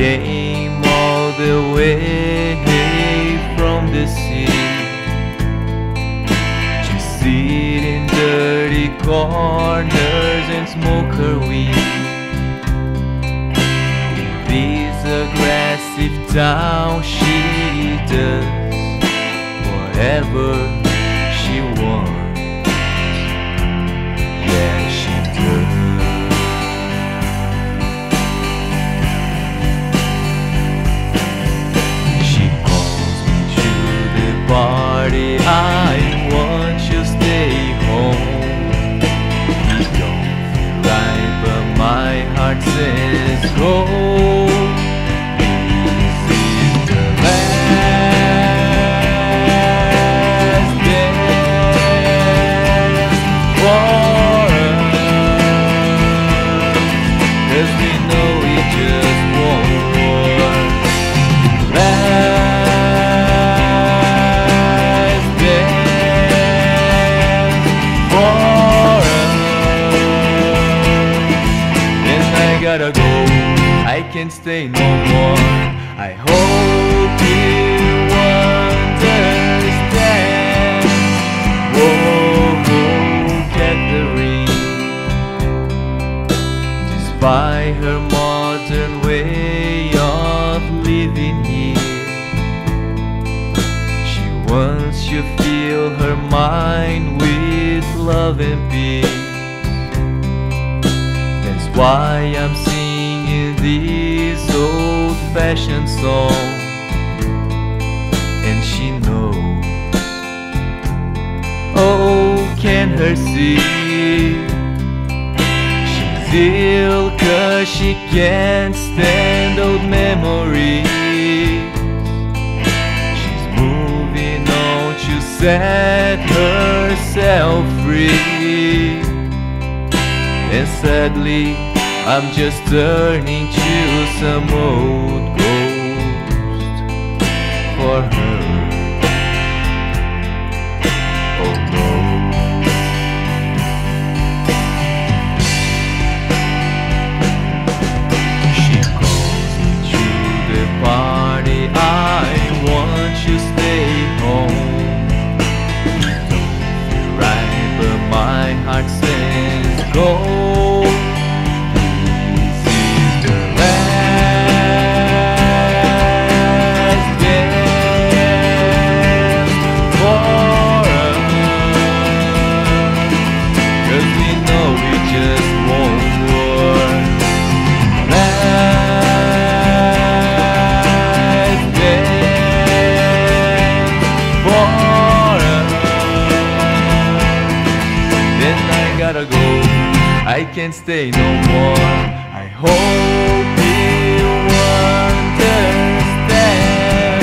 came all the way from the sea. She sit in dirty corners and smoke her weed. In this aggressive town she does whatever she wants. Yeah, she does. Party, I want you stay home. You don't feel right, but my heart says go. This is the last dance for us, 'cause we know we just won't work. Gotta go, I can't stay no more. I hope you understand. Whoa, Katheryne. Despite her modern way of living here, she wants you to fill her mind with love and peace. Why I'm singing this old-fashioned song, and she knows. Oh, can her see? She's ill 'cause she can't stand old memories. She's moving on to set herself free. And sadly, I'm just turning to some old ghost for her. Oh no. She calls me to the party, I want you stay home. You don't feel right, but my heart says go. Gotta go, I can't stay no more. I hope you understand.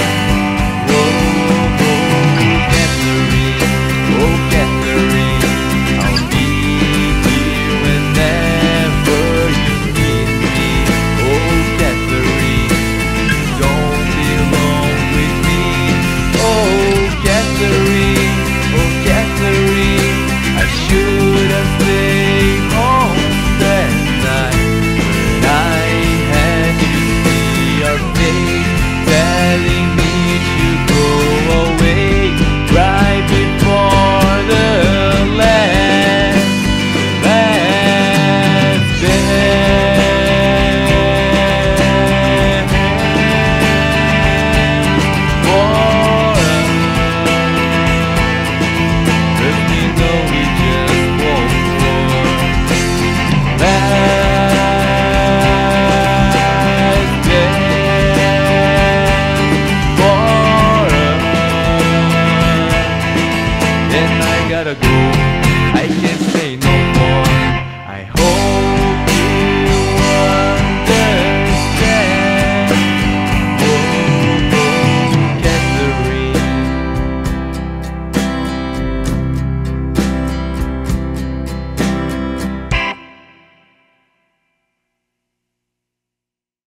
Katheryne, oh Katheryne, I'll be here whenever you need me. Oh Katheryne, don't be alone with me. Oh Katheryne, oh Katheryne, I should have stayed home that night, but I had to see your face telling me to go away right before the last dance for us. 'Cause we know we just won't work. Last dance for us, and